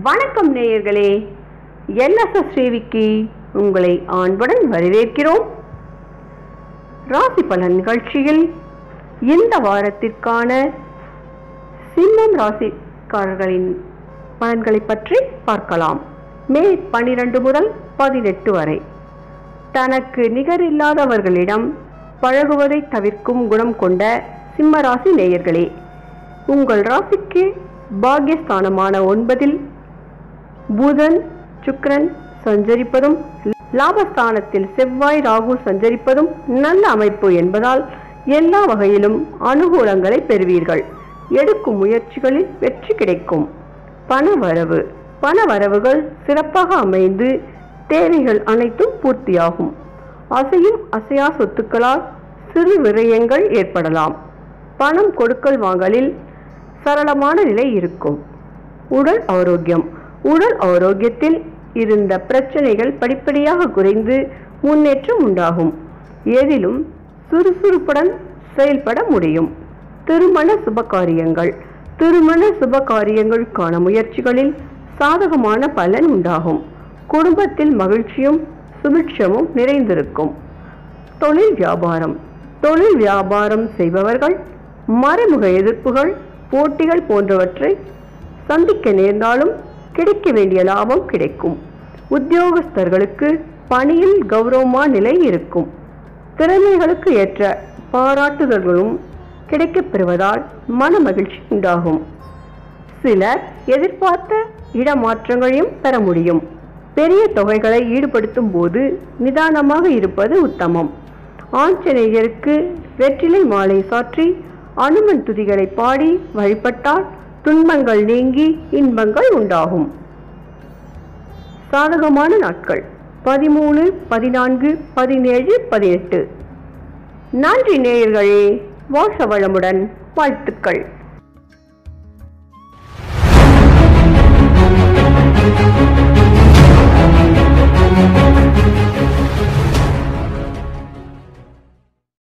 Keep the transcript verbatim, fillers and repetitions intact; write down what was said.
வணக்கம் நேயர்களே, எல்எஸ்எஸ் டிவிக்கு உங்களை அன்புடன் வரவேற்கிறோம். ராசி பலன் நிகழ்ச்சியில் இந்த வாரத்திற்கான சிம்மம் ராசிக்காரர்களின் பலன்களை பற்றி பார்க்கலாம். மே பன்னிரண்டு முதல் பதினெட்டு வரை. தனக்கு நிகரில்லாதவர்களிடம் பழகுவதை தவிர்க்கும் குணம் கொண்ட சிம்ம ராசி நேயர்களே, உங்கள் ராசிக்கு பாக்யஸ்தானமான ஒன்பதில் புதன் சுக்கிரன் சஞ்சரிப்பதும் லாபஸ்தானத்தில் செவ்வாய் ராகு சஞ்சரிப்பதும் நல்ல அமைப்பு என்பதால் எல்லா வகையிலும் அனுகூலங்களை பெறுவீர்கள். எடுக்கும் முயற்சிகளில் வெற்றி கிடைக்கும். பணவரவு பணவரவுகள் சிறப்பாக அமைந்து தேவைகள் அனைத்தும் பூர்த்தியாகும். அசையும் அசையா சொத்துக்களால் சிறு விரயங்கள் ஏற்படலாம். பணம் கொடுக்கல் வாங்கலில் சரளமான நிலை இருக்கும். உடல் ஆரோக்கியம் உடல் ஆரோக்கியத்தில் இருந்த பிரச்சனைகள் படிப்படியாக குறைந்து முன்னேற்றம் உண்டாகும். எதிலும் சுறுசுறுப்புடன் செயல்பட முடியும். திருமண சுபகாரியங்கள் திருமண சுபகாரியங்களுக்கான முயற்சிகளில் சாதகமான பலன் உண்டாகும். குடும்பத்தில் மகிழ்ச்சியும் சுபிட்சமும் நிறைந்திருக்கும். தொழில் வியாபாரம் தொழில் வியாபாரம் செய்பவர்கள் மறைமுக எதிர்ப்புகள் போட்டிகள் போன்றவற்றை சந்திக்க நேர்ந்தாலும் கிடைக்க வேண்டிய லாபம் கிடைக்கும். உத்தியோகஸ்தர்களுக்கு பணியில் கௌரவமான நிலை இருக்கும். திறமைகளுக்கு ஏற்ற பாராட்டுதல்களும் கிடைக்கப் பெறுவதால் மன மகிழ்ச்சி உண்டாகும். சிலர் எதிர்பார்த்த இடமாற்றங்களையும் பெற முடியும். பெரிய தொகைகளை ஈடுபடுத்தும் போது நிதானமாக இருப்பது உத்தமம். ஆஞ்சநேயருக்கு வெற்றிலை மாலை சாற்றி அனுமன் துதிகளை பாடி வழிபட்டால் துன்பங்கள் நீங்கி இன்பங்கள் உண்டாகும். சாதகமான நாட்கள் பதிமூணு பதினான்கு பதினேழு பதினெட்டு. நன்றி நேயர்களே, வாழ்க வளமுடன். வாழ்த்துக்கள்.